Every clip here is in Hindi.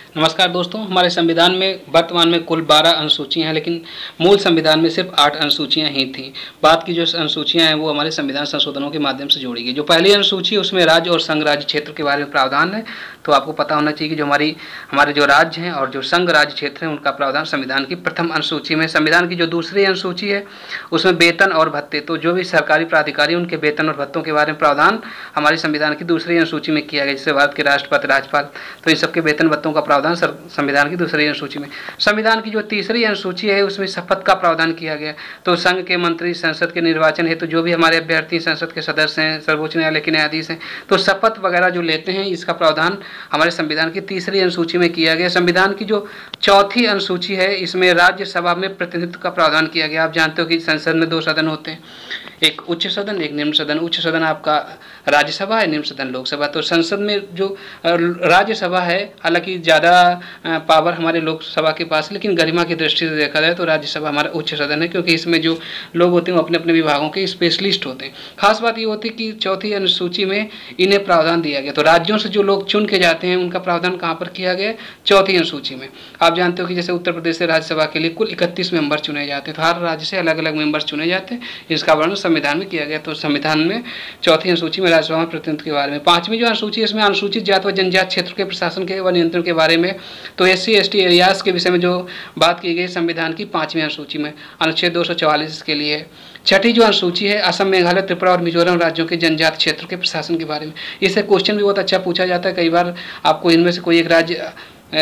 नमस्कार दोस्तों, हमारे संविधान में वर्तमान में कुल 12 अनुसूचियां हैं, लेकिन मूल संविधान में सिर्फ 8 अनुसूचियां ही थीं। बाद की जो अनुसूचियां हैं वो हमारे संविधान संशोधनों के माध्यम से जोड़ी गई। जो पहली अनुसूची है उसमें राज्य और संघ राज्य क्षेत्र के बारे में प्रावधान है। तो आपको पता होना चाहिए कि जो हमारे जो राज्य हैं और जो संघ राज्य क्षेत्र हैं उनका प्रावधान संविधान की प्रथम अनुसूची में। संविधान की जो दूसरी अनुसूची है उसमें वेतन और भत्ते, तो जो भी सरकारी प्राधिकारी उनके वेतन और भत्तों के बारे में प्रावधान हमारे संविधान की दूसरी अनुसूची में किया गया। जैसे भारत के राष्ट्रपति, राज्यपाल, तो इन सबके वेतन भत्तों का प्रावधान संविधान की दूसरी अनुसूची में। संविधान की जो तीसरी अनुसूची है उसमें शपथ का प्रावधान किया गया। तो संघ के मंत्री संसद के निर्वाचन हेतु जो भी हमारे अभ्यर्थी संसद के सदस्य हैं, सर्वोच्च न्यायालय के न्यायाधीश हैं, तो शपथ वगैरह जो लेते हैं इसका प्रावधान हमारे संविधान की तीसरी अनुसूची में किया गया। संविधान की जो चौथी अनुसूची है इसमें राज्यसभा में प्रतिनिधित्व का प्रावधान किया गया। आप जानते हो कि संसद में 2 सदन होते हैं, एक उच्च सदन, एक निम्न सदन। उच्च सदन आपका राज्यसभा है, निम्न सदन लोकसभा। तो संसद में जो राज्यसभा है, हालांकि ज़्यादा पावर हमारे लोकसभा के पास, लेकिन गरिमा की दृष्टि से देखा जाए तो राज्यसभा हमारा उच्च सदन है, क्योंकि इसमें जो लोग होते हैं वो अपने अपने विभागों के स्पेशलिस्ट होते हैं। खास बात ये होती है कि चौथी अनुसूची में इन्हें प्रावधान दिया गया। तो राज्यों से जो लोग चुन के जाते हैं उनका प्रावधान कहाँ पर किया गया? चौथी अनुसूची में। आप जानते हो कि जैसे उत्तर प्रदेश से राज्यसभा के लिए कुल 31 मेंबर चुने जाते हैं, तो हर राज्य से अलग अलग मेंबर चुने जाते हैं। इसका वर्णन संविधान में किया गया। तो संविधान में चौथी अनुसूची में राज्यसभा में प्रतिनिधित्व के बारे में। 5वीं जो अनुसूची है इसमें अनुसूचित जाति व जनजाति क्षेत्र के प्रशासन के व नियंत्रण के बारे में, तो SC/ST एरियाज के विषय में जो बात की गई संविधान की 5वीं अनुसूची में, अनुच्छेद 244 के लिए। छठी जो अनुसूची है असम, मेघालय, त्रिपुरा और मिजोरम राज्यों के जनजाति क्षेत्र के प्रशासन के बारे में। इससे क्वेश्चन भी बहुत अच्छा पूछा जाता है। कई बार आपको इनमें से कोई एक राज्य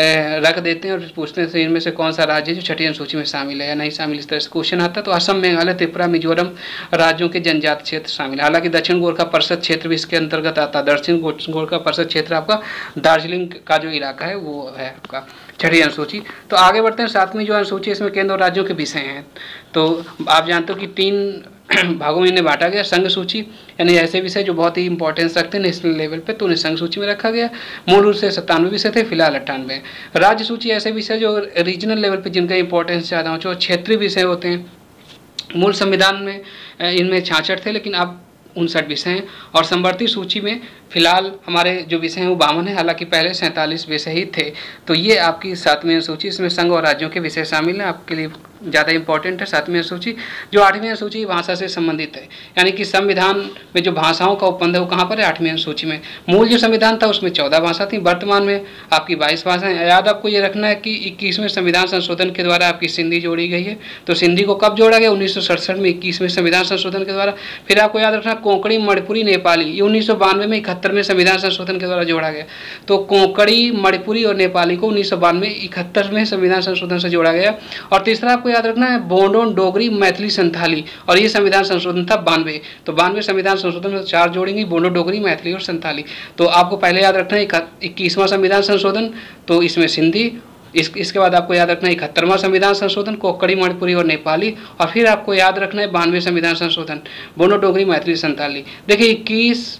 रख देते हैं और पूछते हैं इनमें से कौन सा राज्य जो छठी अनुसूची में शामिल है या नहीं शामिल, इस तरह से क्वेश्चन आता है। तो असम, मेघालय, त्रिपुरा, मिजोरम राज्यों के जनजाति क्षेत्र शामिल है। हालांकि दक्षिण गोरखा परिषद क्षेत्र भी इसके अंतर्गत आता है। दक्षिण गोरखा परिषद क्षेत्र आपका दार्जिलिंग का जो इलाका है वो है आपका छठी अनुसूची। तो आगे बढ़ते हैं। 7वीं जो अनुसूची इसमें केंद्र और राज्यों के विषय हैं। तो आप जानते हो कि 3 भागों में इन्हें बांटा गया। संघ सूची यानी ऐसे विषय जो बहुत ही इंपॉर्टेंस रखते हैं नेशनल लेवल पे, तो उन्हें संघ सूची में रखा गया। मूल रूप से 97 विषय थे, फिलहाल 98। राज्य सूची ऐसे विषय जो रीजनल लेवल पे जिनका इंपॉर्टेंस ज़्यादा हो, जो क्षेत्रीय विषय होते हैं। मूल संविधान में इनमें 66 थे, लेकिन अब 59 विषय हैं। और संवर्ती सूची में फिलहाल हमारे जो विषय हैं वो 52 है, हालांकि पहले 47 विषय ही थे। तो ये आपकी 7वीं अनुसूची, इसमें संघ और राज्यों के विषय शामिल हैं। आपके लिए ज़्यादा इंपॉर्टेंट है 7वीं अनुसूची। जो 8वीं अनुसूची भाषा से संबंधित है, यानी कि संविधान में जो भाषाओं का उपबंध है वो कहाँ पर है? 8वीं अनुसूची में। मूल जो संविधान था उसमें 14 भाषा थी, वर्तमान में आपकी 22 भाषाएं। याद आपको ये रखना है कि 21वें संविधान संशोधन के द्वारा आपकी सिंधी जोड़ी गई है। तो सिंधी को कब जोड़ा गया? 1967 में 21वें संविधान संशोधन के द्वारा। फिर आपको याद रखना कोंकणी, मणिपुरी, नेपाली, ये 1992 में 71वें संविधान संशोधन के द्वारा जोड़ा गया। तो कोंकणी, मणिपुरी और नेपाली को 1992 71वें संविधान संशोधन से जोड़ा गया। और तीसरा आपको याद रखना है बोडो, डोगरी, मैथिली, संथाली, और ये संविधान संशोधन था 92। तो 92 संविधान संशोधन में 4 जोड़ेंगे, बोडो, डोगरी, मैथिली और संथाली। तो आपको पहले याद रखना है 21वां संविधान संशोधन, तो इसमें सिंधी। इसके बाद आपको याद रखना है 71वां संविधान संशोधन, कोंकणी, मणिपुरी और नेपाली। और फिर आपको याद रखना है 92वें संविधान संशोधन, बोडो, डोगरी, मैथिली, संथाली। देखिए 21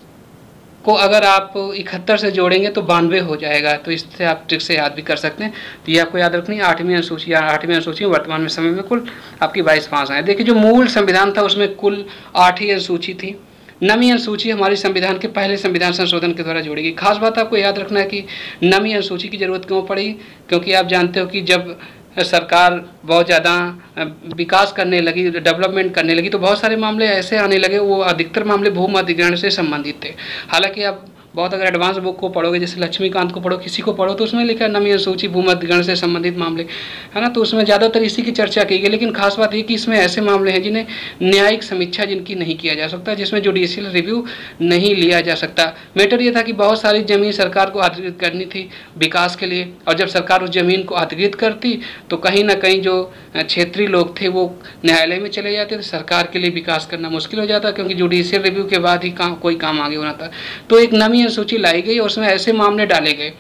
को अगर आप 71 से जोड़ेंगे तो 92 हो जाएगा। तो इससे आप ट्रिक से याद भी कर सकते हैं। तो ये आपको याद रखनी है 8वीं अनुसूची। 8वीं अनुसूची में वर्तमान में समय में कुल आपकी 22 भाषाएं। देखिए जो मूल संविधान था उसमें कुल 8 ही अनुसूची थी। 9वीं अनुसूची हमारे संविधान के पहले संविधान संशोधन के द्वारा जोड़ी गई। खास बात आपको याद रखना है कि 9वीं अनुसूची की जरूरत क्यों पड़ी, क्योंकि आप जानते हो कि जब सरकार बहुत ज़्यादा विकास करने लगी, डेवलपमेंट करने लगी, तो बहुत सारे मामले ऐसे आने लगे, वो अधिकतर मामले भूमि अधिग्रहण से संबंधित थे। हालांकि आप बहुत अगर एडवांस बुक को पढ़ोगे, जैसे लक्ष्मीकांत को पढ़ो, किसी को पढ़ो, तो उसमें लिखा है 9वीं अनुसूची भूमि अधिग्रहण से संबंधित मामले, है ना। तो उसमें ज़्यादातर इसी की चर्चा की गई। लेकिन खास बात ये कि इसमें ऐसे मामले हैं जिन्हें न्यायिक समीक्षा जिनकी नहीं किया जा सकता, जिसमें जुडिशियल रिव्यू नहीं लिया जा सकता। मैटर ये था कि बहुत सारी ज़मीन सरकार को अधिग्रहित करनी थी विकास के लिए, और जब सरकार उस ज़मीन को अधिग्रहित करती तो कहीं ना कहीं जो क्षेत्रीय लोग थे वो न्यायालय में चले जाते थे। सरकार के लिए विकास करना मुश्किल हो जाता, क्योंकि जुडिशियल रिव्यू के बाद ही कोई काम आगे होना था। तो एक 9वीं अनुसूची लाई गई और उसमें ऐसे मामले डाले गए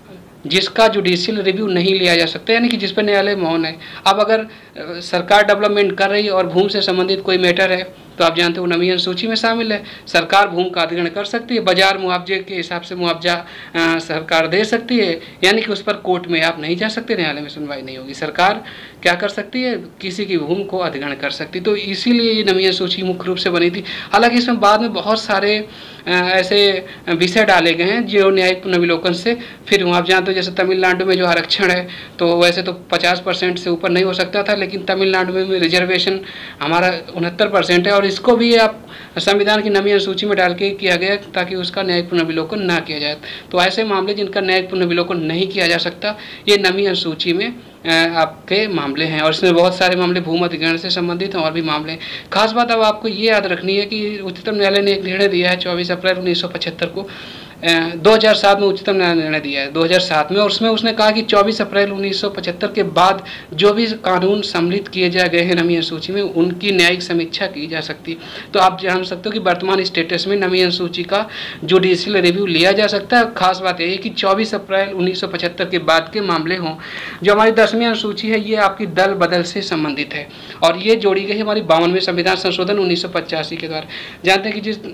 जिसका जुडिशियल रिव्यू नहीं लिया जा सकता, यानी कि जिस पर न्यायालय मौन है। अब अगर सरकार डेवलपमेंट कर रही है और भूमि से संबंधित कोई मैटर है तो आप जानते हो नवीं अनुसूची में शामिल है। सरकार भूमि का अधिग्रहण कर सकती है, बाजार मुआवजे के हिसाब से मुआवजा सरकार दे सकती है, यानी कि उस पर कोर्ट में आप नहीं जा सकते, न्यायालय में सुनवाई नहीं होगी। सरकार क्या कर सकती है, किसी की भूमि को अधिग्रहण कर सकती। तो इसीलिए ये नवीं अनुसूची मुख्य रूप से बनी थी। हालांकि इसमें बाद में बहुत सारे ऐसे विषय डाले गए हैं जो न्यायिक पुनर्विलोकन से फिर वहाँ आप जानते हो, जैसे तमिलनाडु में जो आरक्षण है तो वैसे तो 50% से ऊपर नहीं हो सकता था, लेकिन तमिलनाडु में रिजर्वेशन हमारा 69% है, और इसको भी आप संविधान की नवीं अनुसूची में डाल के किया गया ताकि उसका न्यायिक पुनर्विलोकन ना किया जाए। तो ऐसे मामले जिनका न्यायिक पुनर्विलोकन नहीं किया जा सकता, ये नवीं अनुसूची में आपके मामले हैं, और इसमें बहुत सारे मामले भूमि अधिग्रहण से संबंधित हैं और भी मामले हैं। खास बात अब आपको ये याद रखनी है कि उच्चतम न्यायालय ने एक निर्णय दिया है 24 अप्रैल 1975 को, 2007 में उच्चतम न्यायालय ने निर्णय दिया है 2007 में, और उसमें उसने कहा कि 24 अप्रैल 1975 के बाद जो भी कानून सम्मिलित किए जा गए हैं नवीं अनुसूची में, उनकी न्यायिक समीक्षा की जा सकती। तो आप जान सकते हो कि वर्तमान स्टेटस में नवीं अनुसूची का जुडिशियल रिव्यू लिया जा सकता है। खास बात यही कि 24 अप्रैल 1975 के बाद के मामले हों। जो हमारी 10वीं अनुसूची है ये आपकी दल बदल से संबंधित है, और ये जोड़ी गई हमारी 52वें संविधान संशोधन 1985 के द्वारा। जानते हैं कि जिस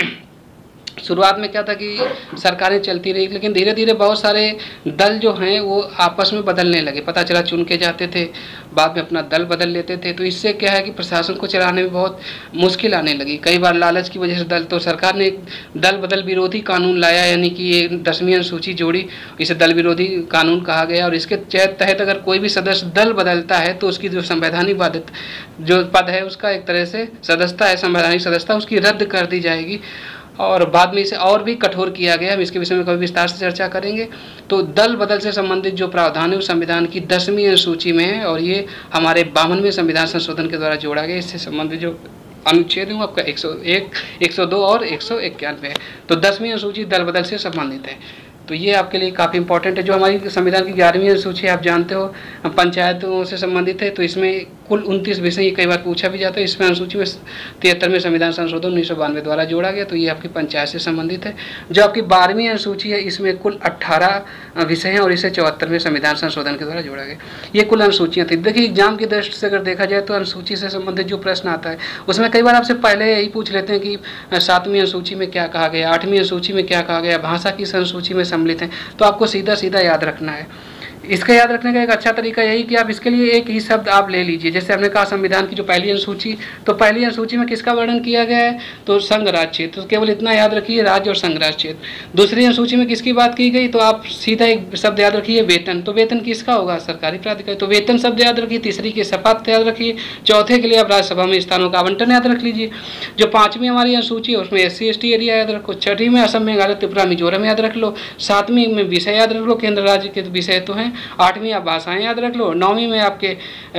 शुरुआत में क्या था कि सरकारें चलती रही, लेकिन धीरे धीरे बहुत सारे दल जो हैं वो आपस में बदलने लगे। पता चला चुन के जाते थे, बाद में अपना दल बदल लेते थे। तो इससे क्या है कि प्रशासन को चलाने में बहुत मुश्किल आने लगी। कई बार लालच की वजह से दल, तो सरकार ने एक दल बदल विरोधी कानून लाया, यानी कि ये 10वीं अनुसूची जोड़ी, इसे दल विरोधी कानून कहा गया। और इसके तहत अगर कोई भी सदस्य दल बदलता है तो उसकी जो संवैधानिक बाध्यता जो पद है उसका एक तरह से सदस्यता है, संवैधानिक सदस्यता उसकी रद्द कर दी जाएगी। और बाद में इसे और भी कठोर किया गया, हम इसके विषय में कभी विस्तार से चर्चा करेंगे। तो दल बदल से संबंधित जो प्रावधान है वो संविधान की 10वीं अनुसूची में है, और ये हमारे 52वें संविधान संशोधन के द्वारा जोड़ा गया। इससे संबंधित जो अनुच्छेद है वो आपका 101, 102 और 191 है। तो 10वीं अनुसूची दल बदल से संबंधित है। तो ये आपके लिए काफ़ी इंपॉर्टेंट है। जो हमारी संविधान की 11वीं अनुसूची आप जानते हो पंचायतों से संबंधित है, तो इसमें कुल 29 विषय कई बार पूछा भी जाता है। इसमें अनुसूची में 73वें संविधान संशोधन 1992 द्वारा जोड़ा गया, तो ये आपकी पंचायत से संबंधित है। जो आपकी 12वीं अनुसूची है इसमें कुल 18 विषय हैं, और इसे 74वें संविधान संशोधन के द्वारा जोड़ा गया। ये कुल अनुसूचियाँ थी। देखिए एग्जाम की दृष्टि से अगर देखा जाए तो अनुसूची से संबंधित जो प्रश्न आता है उसमें कई बार आपसे पहले यही पूछ लेते हैं कि 7वीं अनुसूची में क्या कहा गया, 8वीं अनुसूची में क्या कहा गया, भाषा किस अनुसूची में सम्मिलित है। तो आपको सीधा सीधा याद रखना है। इसका याद रखने का एक अच्छा तरीका यही कि आप इसके लिए एक ही शब्द आप ले लीजिए। जैसे हमने कहा संविधान की जो पहली अनुसूची, तो पहली अनुसूची में किसका वर्णन किया गया है, तो संघ राज्य क्षेत्र। तो केवल इतना याद रखिए, राज्य और संघ राज्य क्षेत्र। दूसरी अनुसूची में किसकी बात की गई, तो आप सीधा एक शब्द याद रखिए वेतन। तो वेतन किसका होगा, सरकारी प्राधिकारी, तो वेतन शब्द याद रखिए। तीसरी की शपथ याद रखिए। चौथे के लिए आप राज्यसभा में स्थानों का आवंटन याद रख लीजिए। जो 5वीं हमारी अनुसूची है उसमें SC ST एरिया याद रखो। 6वीं में असम, मेघालय, त्रिपुरा, मिजोरम याद रख लो। 7वीं में विषय याद रख लो, केंद्र राज्य के विषय तो हैं। 8वीं आप भाषाएं याद रख लो। 9वीं में आपके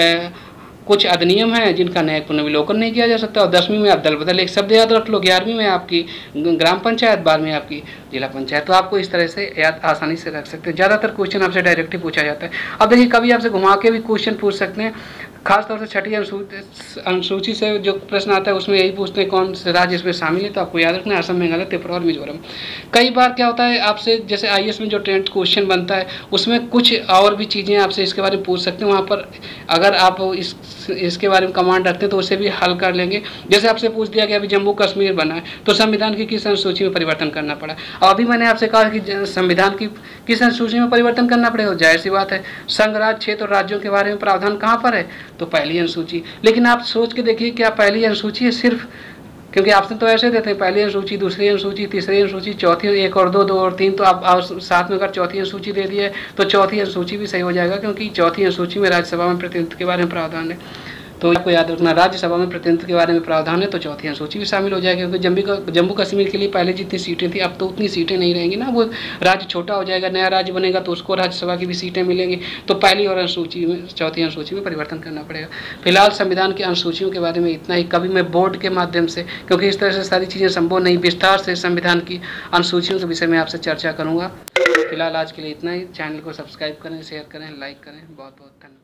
कुछ अधिनियम हैं जिनका न्यायिक पुनर्विलोकन नहीं किया जा सकता। और 10वीं में आप दल बदल एक शब्द याद रख लो। 11वीं में आपकी ग्राम पंचायत, 12वीं आपकी जिला पंचायत। तो आपको इस तरह से याद आसानी से रख सकते हैं। ज़्यादातर क्वेश्चन आपसे डायरेक्टली पूछा जाता है। अब देखिए कभी आपसे घुमा के भी क्वेश्चन पूछ सकते हैं। खासतौर से 6ठी अनुसूची से जो प्रश्न आता है उसमें यही पूछते हैं कौन से राज्य इसमें शामिल है। तो आपको याद रखना है असम, मेघालय, त्रिपुरा और मिजोरम। कई बार क्या होता है आपसे, जैसे IAS में जो ट्रेंड क्वेश्चन बनता है उसमें कुछ और भी चीज़ें आपसे इसके बारे में पूछ सकते हैं। वहाँ पर अगर आप इसके बारे में कमांड रखते हैं तो उसे भी हल कर लेंगे। जैसे आपसे पूछ दिया गया अभी जम्मू कश्मीर बना है तो संविधान की किस अनुसूची में परिवर्तन करना पड़ा। अभी मैंने आपसे कहा कि संविधान की किस अनुसूची में परिवर्तन करना पड़ेगा। जाहिर सी बात है, संघ, राज्य, क्षेत्र और राज्यों के बारे में प्रावधान कहाँ पर है, तो पहली अनुसूची। लेकिन आप सोच के देखिए क्या पहली अनुसूची है सिर्फ, क्योंकि ऑप्शन तो ऐसे देते हैं पहली अनुसूची, दूसरी अनुसूची, तीसरी अनुसूची, चौथी, 1 और 2, 2 और 3। तो आप साथ में अगर चौथी अनुसूची दे दी है तो चौथी अनुसूची भी सही हो जाएगा, क्योंकि चौथी अनुसूची में राज्यसभा में प्रतिनिधित्व के बारे में प्रावधान है। तो आपको याद रखना, राज्यसभा में प्रतिनिधित्व के बारे में प्रावधान है तो चौथी अनुसूची भी शामिल हो जाएगी। क्योंकि जम्मू कश्मीर के लिए पहले जितनी सीटें थी अब तो उतनी सीटें नहीं रहेंगी ना, वो राज्य छोटा हो जाएगा, नया राज्य बनेगा तो उसको राज्यसभा की भी सीटें मिलेंगी। तो पहली और अनुसूची में, चौथी अनुसूची में परिवर्तन करना पड़ेगा। फिलहाल संविधान की अनुसूचियों के बारे में इतना ही। कभी मैं बोर्ड के माध्यम से, क्योंकि इस तरह से सारी चीज़ें संभव नहीं, विस्तार से संविधान की अनुसूचियों के विषय में आपसे चर्चा करूँगा। फिलहाल आज के लिए इतना ही। चैनल को सब्सक्राइब करें, शेयर करें, लाइक करें। बहुत बहुत धन्यवाद।